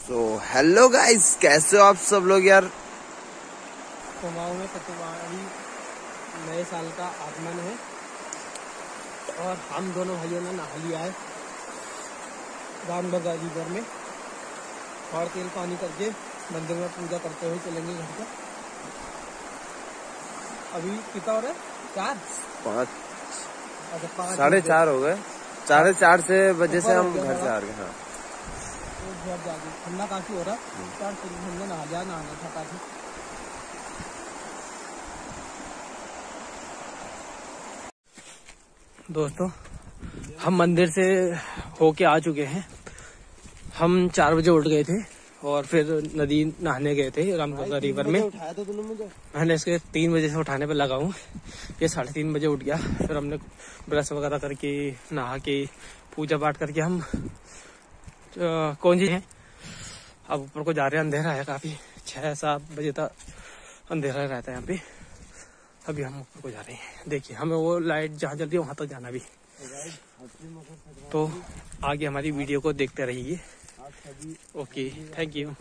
तो hello guys, कैसे हो आप सब लोग यार। कुमाऊं में सतुवारी नए साल का आगमन है और हम दोनों भाइयों ने नहा लिया है रामनगर रिवर में और तेल पानी करके मंदिर में पूजा करते हुए चलेंगे घर पर। अभी कितना हो रहा है? 4 अच्छा 4:30 हो गए। 4:30 बजे से हम घर से आ गए। हाँ तो बहुत ज्यादा ठंडा काफी हो रहा है। 4 हमने नहा लिया, नहाना था काफी। दोस्तों हम मंदिर से होके आ चुके हैं। हम 4 बजे उठ गए थे और फिर नदी नहाने गए थे रामगंगा रिवर में। उठाया था तूने मुझे? मैंने इसके 3 बजे से उठाने पर लगा हूँ। ये 3:30 बजे उठ गया। फिर हमने ब्रश वगैरह करके नहा के पूजा पाठ करके हम कौन जी हैं अब ऊपर को जा रहे हैं। अंधेरा है काफी, 6-7 बजे तक अंधेरा रहता है यहाँ पे। अभी हम ऊपर को जा रहे हैं। देखिए हमें वो लाइट जहाँ जलती है वहां तक जाना भी। तो आगे हमारी वीडियो को देखते रहिए। Okay, thank you.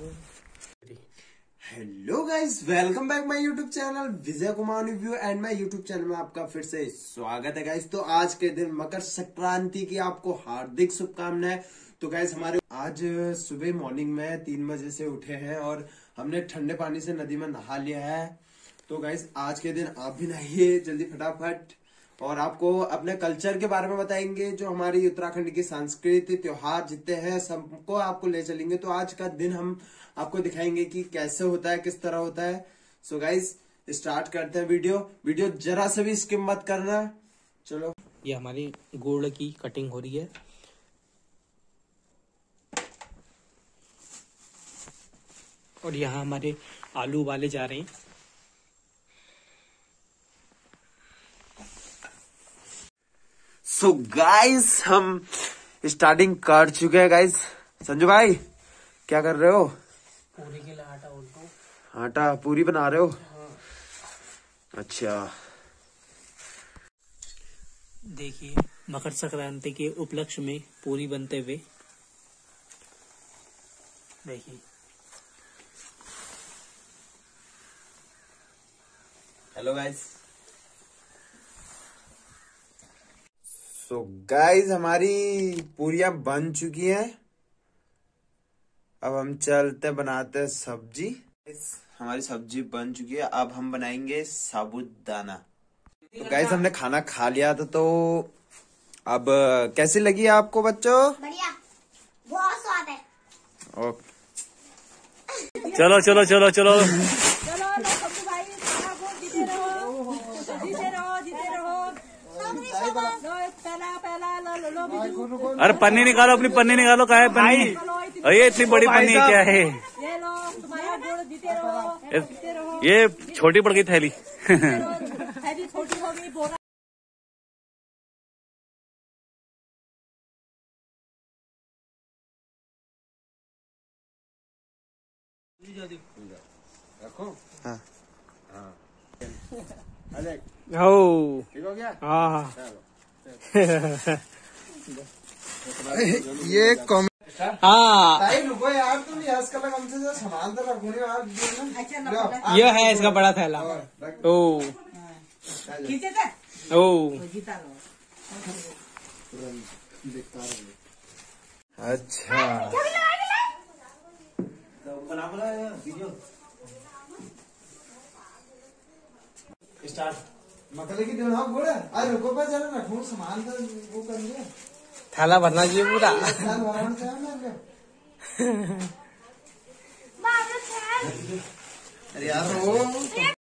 Hello guys, welcome back my YouTube channel Vijay Kumar review and my YouTube channel में आपका फिर से स्वागत है गाइस। तो आज के दिन मकर संक्रांति की आपको हार्दिक शुभकामनाएं। तो गाइस हमारे आज सुबह मॉर्निंग में 3 बजे से उठे हैं और हमने ठंडे पानी से नदी में नहा लिया है। तो गाइस आज के दिन आप भी नहाइए जल्दी फटाफट और आपको अपने कल्चर के बारे में बताएंगे। जो हमारी उत्तराखंड की संस्कृति त्योहार जितने हैं सबको आपको ले चलेंगे। तो आज का दिन हम आपको दिखाएंगे कि कैसे होता है, किस तरह होता है। सो गाइस स्टार्ट करते हैं वीडियो जरा से भी स्किप मत करना। चलो, ये हमारी गुड़ की कटिंग हो रही है और यहाँ हमारे आलू उबाले जा रहे हैं। सो गाइस हम स्टार्टिंग कर चुके हैं। गाइस संजू भाई क्या कर रहे हो? पूरी के लिए आटा उल्टो। आटा पूरी बना रहे हो? हाँ। अच्छा, देखिए मकर संक्रांति के उपलक्ष्य में पूरी बनते हुए देखिए। Hello guys. सो गाइस हमारी पूरियां बन चुकी हैं। अब हम चलते बनाते हैं सब्जी। हमारी सब्जी बन चुकी है, अब हम बनाएंगे साबूदाना। तो गाइस हमने खाना खा लिया था। तो अब कैसी लगी आपको बच्चों? बढ़िया, बहुत स्वाद है। ओके, चलो चलो चलो चलो भाई जीते रहो, जीते रहो, जीते रहो। पहला अरे पन्नी निकालो, अपनी पन्नी निकालो। क्या है पन्नी? ये इतनी बड़ी पन्नी क्या है? ले लो, तुम्हारा गुड़, जीते रहो, जीते रहो। ये छोटी पड़ गई थैली। थैली छोटी हो गई, बोरा। रखो। हाँ हो ठीक हो गया। हाँ ये हाँ, रुको यार, तुम यस का हमसे जो सामान तो रखो यार। ये है इसका बड़ा थैला। ओ खींचे थे? ओ जीता लो। अच्छा, बना वीडियो स्टार्ट। मकले की दिन गुड़ आज रुको पे जरा रखो सामान तो वो कर लिया। थैला भरना चाहिए पूरा। अरे यार वो